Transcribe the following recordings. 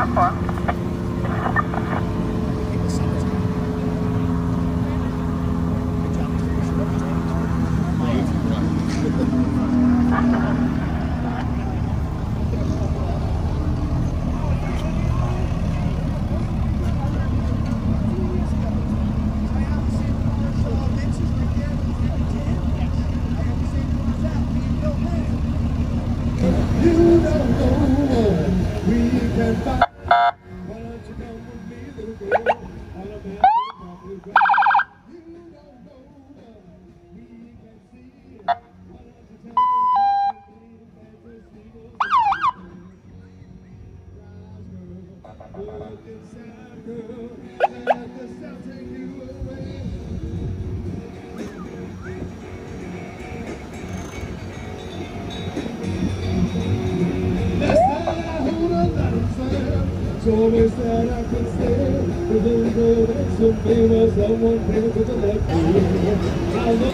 Always that I could stay within the next to me was someone came to the left. I love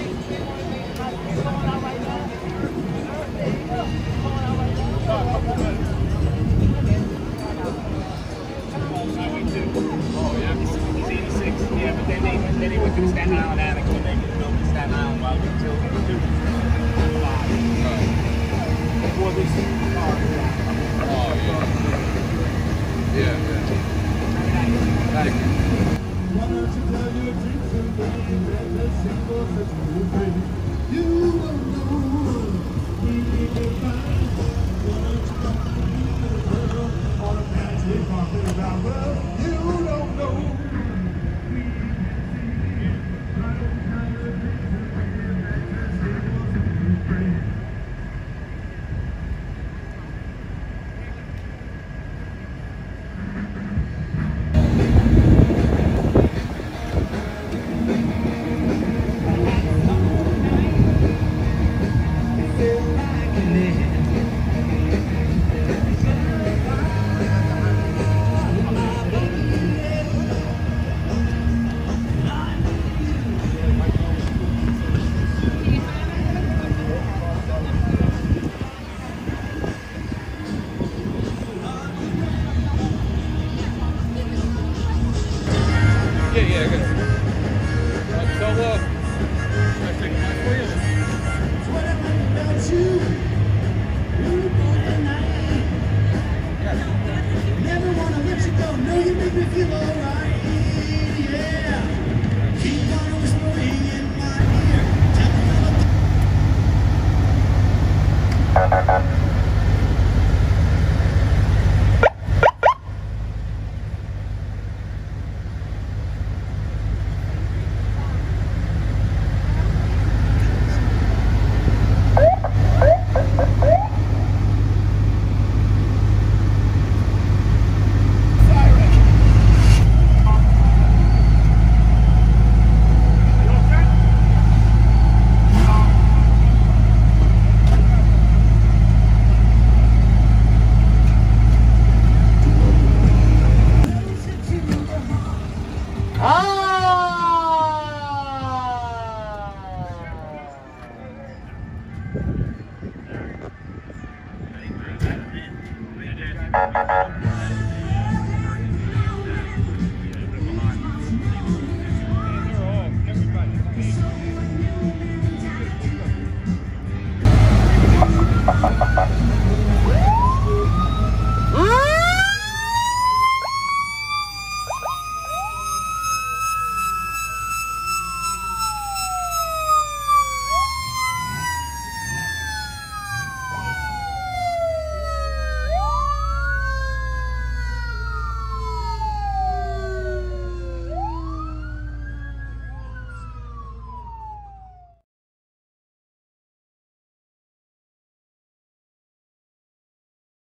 Oh yeah, he's 86. Yeah, but then he went to Staten Island Attic when they built the Staten Island while he killed him. Before this car. Oh yeah. Yeah. Thank you. why don't you tell your dreams and dreams and let's sing for such good things. You don't know we can find. Why don't you come to me, little girl, on a magic carpet around. Well, you don't know. Yeah, good. So, I think my wheel. What about you? You got the night. Never wanna let you go. Know you make me feel alright. Yeah. Keep on whispering in my ear. Tell me